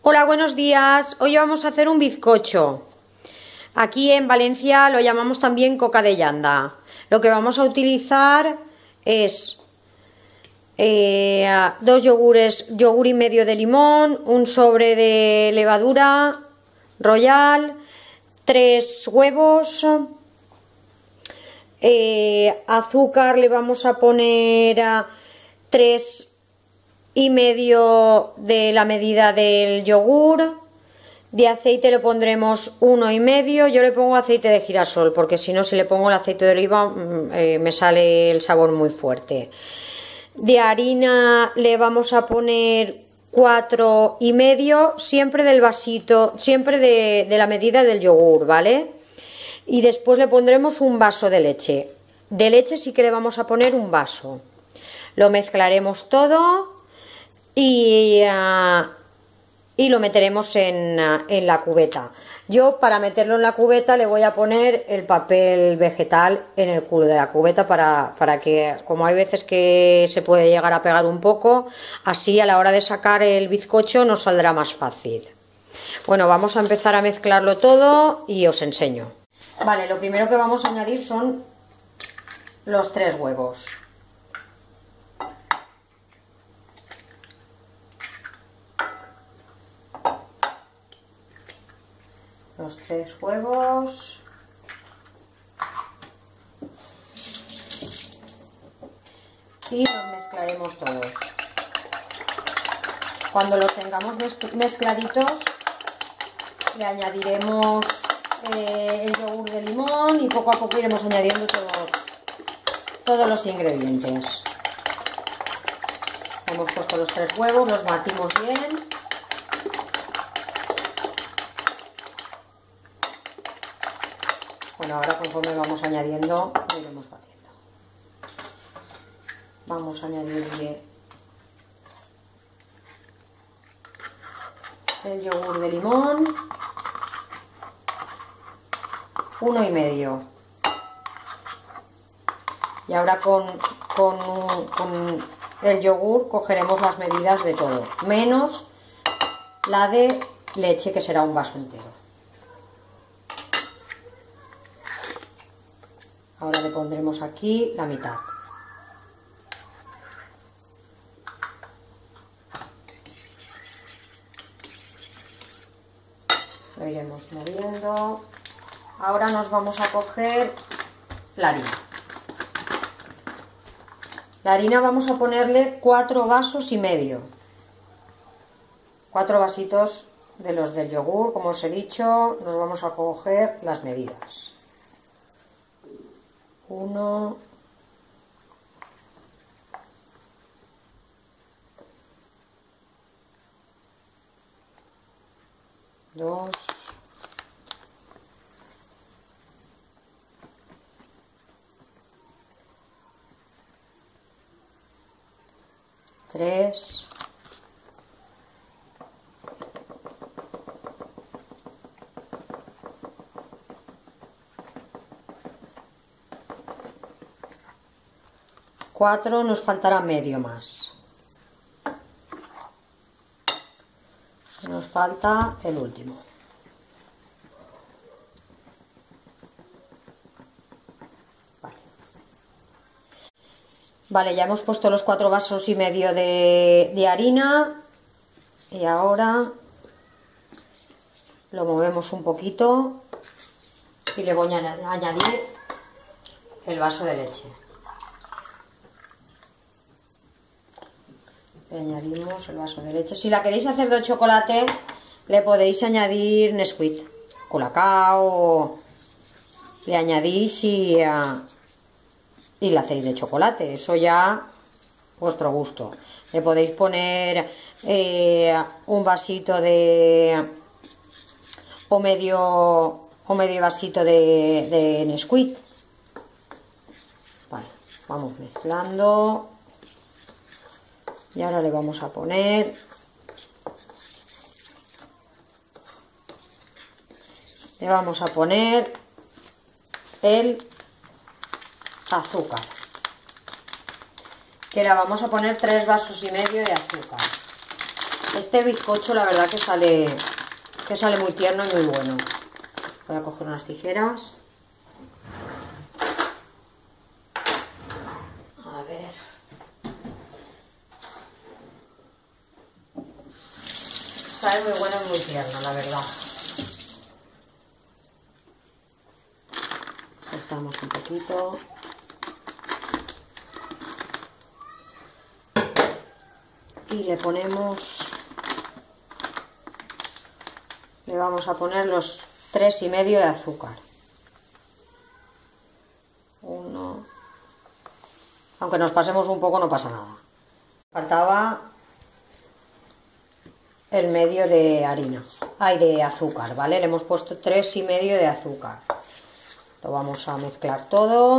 Hola, buenos días. Hoy vamos a hacer un bizcocho. Aquí en Valencia lo llamamos también coca de llanda. Lo que vamos a utilizar es dos yogures, yogur y medio de limón, un sobre de levadura royal, 3 huevos, azúcar le vamos a poner a 3 y medio de la medida del yogur. De aceite le pondremos 1 y medio. Yo le pongo aceite de girasol porque si no, si le pongo el aceite de oliva me sale el sabor muy fuerte. De harina le vamos a poner 4 y medio, siempre del vasito, siempre de la medida del yogur, ¿vale? Y después le pondremos un vaso de leche. De leche sí que le vamos a poner un vaso. Lo mezclaremos todo y lo meteremos en la cubeta. Yo, para meterlo en la cubeta, le voy a poner el papel vegetal en el culo de la cubeta para que, como hay veces que se puede llegar a pegar un poco, así a la hora de sacar el bizcocho nos saldrá más fácil. Bueno, vamos a empezar a mezclarlo todo y os enseño. Vale, lo primero que vamos a añadir son los 3 huevos. Los 3 huevos. Y los mezclaremos todos. Cuando los tengamos mezcladitos, le añadiremos el yogur de limón y poco a poco iremos añadiendo todos los ingredientes. Hemos puesto los 3 huevos, los batimos bien. Bueno, ahora conforme vamos añadiendo, lo iremos haciendo. Vamos a añadirle el yogur de limón, 1 y medio. Y ahora con el yogur cogeremos las medidas de todo, menos la de leche, que será un vaso entero. Ahora le pondremos aquí la mitad. Lo iremos moviendo. Ahora nos vamos a coger la harina. La harina vamos a ponerle 4 vasos y medio. 4 vasitos de los del yogur, como os he dicho, nos vamos a coger las medidas. 1, 2, 3, 4, nos faltará medio más. Nos falta el último. Vale, ya hemos puesto los 4 vasos y medio de harina y ahora lo movemos un poquito y le voy a añadir el vaso de leche. Le añadimos el vaso de leche. Si la queréis hacer de chocolate, le podéis añadir Nesquik, Colacao, le añadís y le hacéis de chocolate. Eso ya vuestro gusto. Le podéis poner un vasito o medio vasito de Nesquik. Vale, vamos mezclando. Y ahora le vamos a poner el azúcar, que le vamos a poner 3 vasos y medio de azúcar. Este bizcocho la verdad que sale muy tierno y muy bueno. Voy a coger unas tijeras. A ver. Sale muy bueno y muy tierno, la verdad. Cortamos un poquito. Y le vamos a poner los 3,5 de azúcar. Uno. Aunque nos pasemos un poco no pasa nada. Faltaba el medio de harina. De azúcar, ¿vale? Le hemos puesto 3,5 de azúcar. Lo vamos a mezclar todo.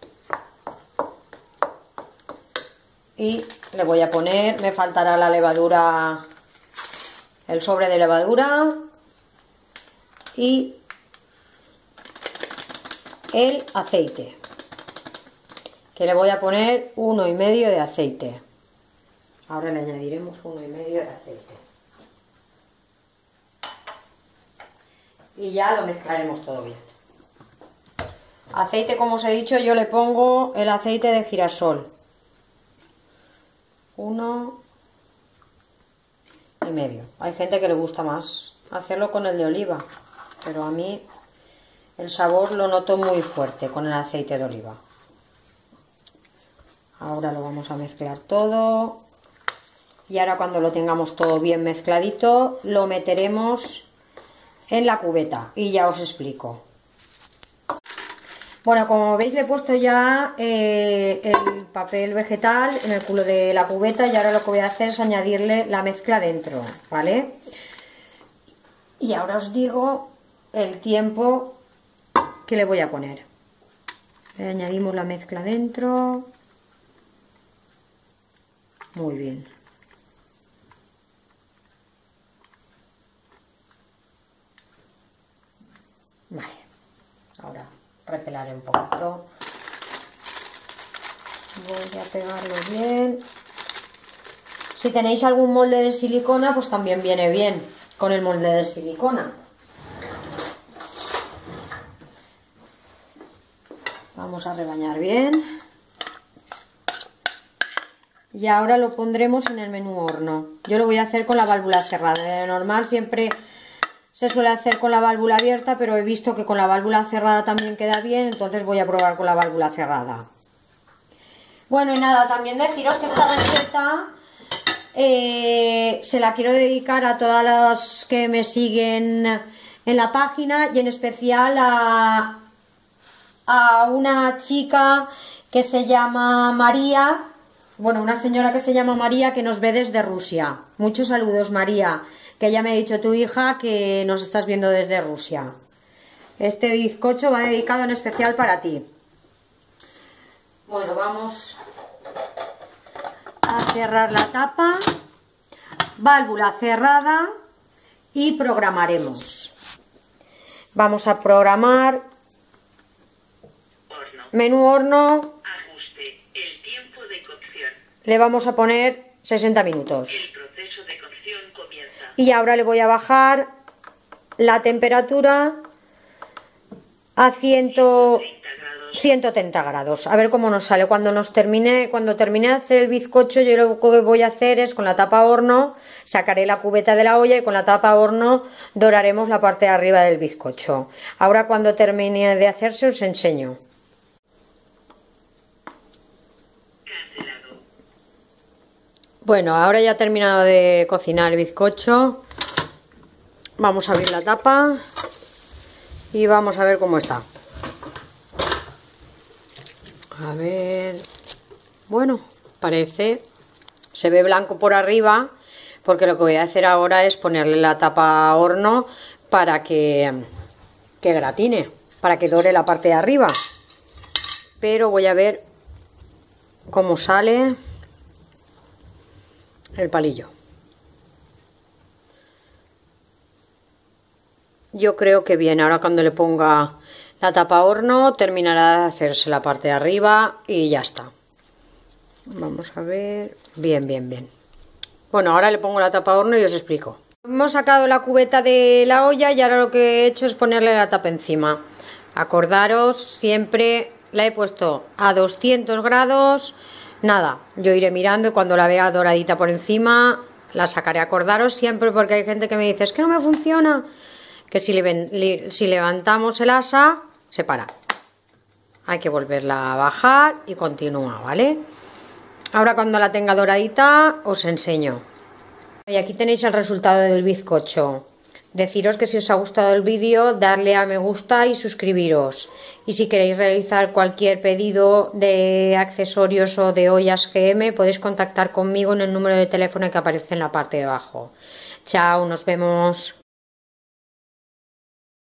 Y le voy a poner, me faltará la levadura, el sobre de levadura y el aceite, que le voy a poner 1,5 de aceite. Ahora le añadiremos 1,5 de aceite. Y ya lo mezclaremos todo bien. Aceite, como os he dicho, yo le pongo el aceite de girasol. 1,5. Hay gente que le gusta más hacerlo con el de oliva, pero a mí el sabor lo noto muy fuerte con el aceite de oliva. Ahora lo vamos a mezclar todo y ahora cuando lo tengamos todo bien mezcladito lo meteremos en la cubeta y ya os explico. Bueno, como veis le he puesto ya el papel vegetal en el culo de la cubeta y ahora lo que voy a hacer es añadirle la mezcla dentro, ¿vale? Y ahora os digo el tiempo que le voy a poner. Le añadimos la mezcla dentro. Muy bien. Vale, ahora repelaré un poquito. Voy a pegarlo bien. Si tenéis algún molde de silicona, pues también viene bien con el molde de silicona. Vamos a rebañar bien. Y ahora lo pondremos en el menú horno. Yo lo voy a hacer con la válvula cerrada. De normal siempre se suele hacer con la válvula abierta, pero he visto que con la válvula cerrada también queda bien, entonces voy a probar con la válvula cerrada. Bueno, y nada, también deciros que esta receta se la quiero dedicar a todas las que me siguen en la página y en especial a una chica que se llama María, bueno, una señora que se llama María que nos ve desde Rusia. Muchos saludos, María, que ya me ha dicho tu hija que nos estás viendo desde Rusia. Este bizcocho va dedicado en especial para ti. Bueno, vamos a cerrar la tapa, válvula cerrada y programaremos. Vamos a programar menú horno. Ajuste, el tiempo de cocción. Le vamos a poner 60 minutos. El proceso de cocción comienza. Y ahora le voy a bajar la temperatura a 130 grados. A ver cómo nos sale. Cuando termine de hacer el bizcocho, yo lo que voy a hacer es con la tapa horno, sacaré la cubeta de la olla y con la tapa horno doraremos la parte de arriba del bizcocho. Ahora cuando termine de hacerse os enseño. Bueno, ahora ya he terminado de cocinar el bizcocho. Vamos a abrir la tapa y vamos a ver cómo está. A ver, bueno, se ve blanco por arriba, porque lo que voy a hacer ahora es ponerle la tapa a horno para que gratine, para que dore la parte de arriba. Pero voy a ver cómo sale el palillo. Yo creo que bien. Ahora cuando le ponga la tapa a horno terminará de hacerse la parte de arriba y ya está. Vamos a ver. Bien, bien, bien. Bueno, ahora le pongo la tapa a horno y os explico. Hemos sacado la cubeta de la olla y ahora lo que he hecho es ponerle la tapa encima. Acordaros, siempre la he puesto a 200 grados. Nada, yo iré mirando y cuando la vea doradita por encima la sacaré. Acordaros siempre, porque hay gente que me dice, es que no me funciona, que si levantamos el asa se para. Hay que volverla a bajar y continúa, ¿vale? Ahora cuando la tenga doradita os enseño. Y aquí tenéis el resultado del bizcocho. Deciros que si os ha gustado el vídeo, darle a me gusta y suscribiros. Y si queréis realizar cualquier pedido de accesorios o de ollas GM, podéis contactar conmigo en el número de teléfono que aparece en la parte de abajo. Chao, nos vemos.